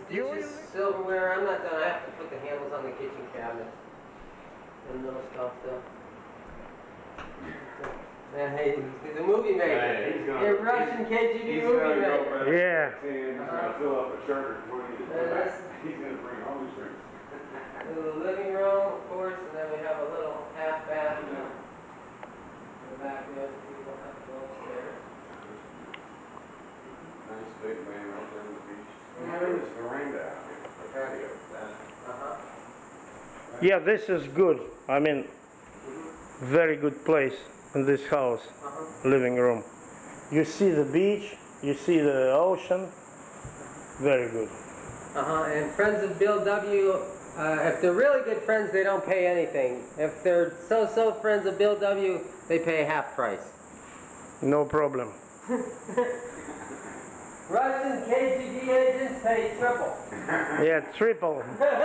Dishes, silverware, I'm not done. I have to put the handles on the kitchen cabinet and little stuff though. Man, hey, he's a movie maker. He's a Russian KGB movie maker. Yeah. He's gonna fill up a charter for you. He's gonna bring home his drinks. The living room, of course, and then we have a little half bath in the back there. People have to go upstairs. Nice big man out there on the beach. There's this veranda out here, the patio. Yeah, this is good. I mean, very good place in this house, living room. You see the beach, you see the ocean. Very good. And friends of Bill W., if they're really good friends, they don't pay anything. If they're so-so friends of Bill W., they pay half price. No problem. Russian KGB agents pay triple. Yeah, triple.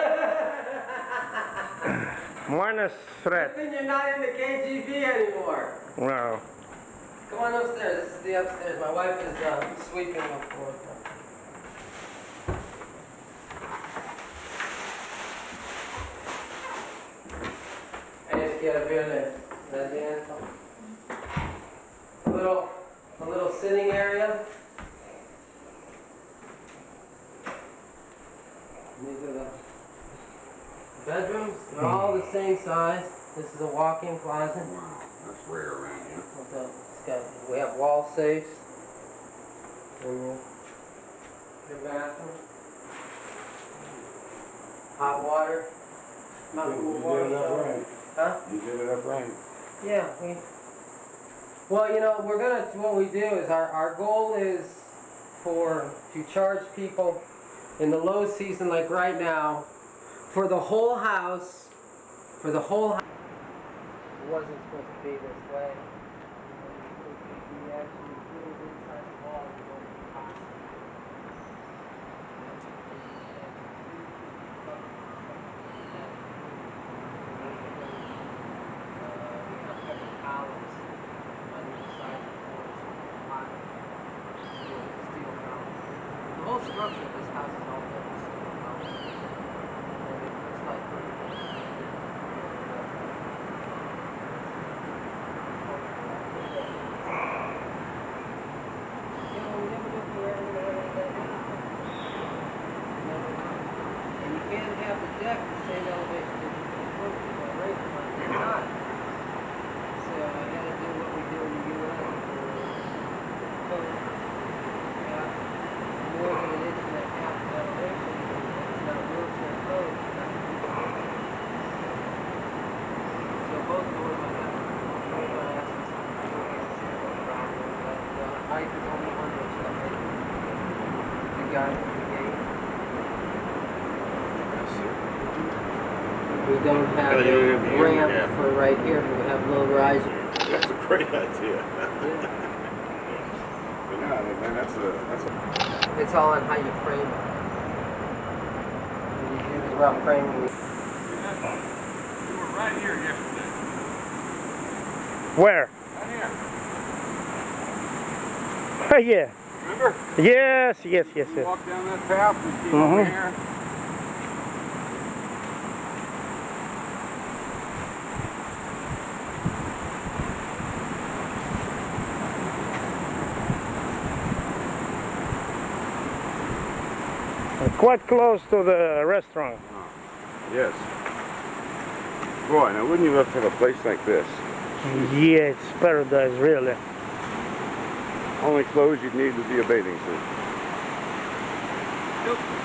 Minus threat. Good thing you're not in the KGB anymore. No. Come on upstairs. This is the upstairs. My wife is sweeping the floor. A little sitting area. These are the bedrooms. They're all the same size. This is a walk-in closet. Wow, that's rare around here. We have wall safes. And the bathroom. Hot water. Hot cool water. Huh? You did it up right. Yeah. Well, you know, what we do is our goal is to charge people in the low season, like right now, for the whole house, It wasn't supposed to be this way. We actually put it inside the wall. The whole structure of this house is all built with steel columns. And it looks like and you can't have the deck the same elevation as the roof. It's not. So I gotta do what we do in the U.S. More than an inch and a half of elevation. It's not wheelchair code. So both doors I have glasses. But the height is only 1 inch. The guy from the gate. We don't have a ramp for right here. We have low rise. That's a great idea. Yeah, man, that's a. It's all on how you frame it. You use rough framing. You were right here yesterday. Where? Right here. Yeah. Remember? Yes. You walk down that path and came over here. Quite close to the restaurant. Oh, yes. Boy, now wouldn't you love to have a place like this? Yeah, it's paradise, really. Only clothes you'd need would be a bathing suit. Nope.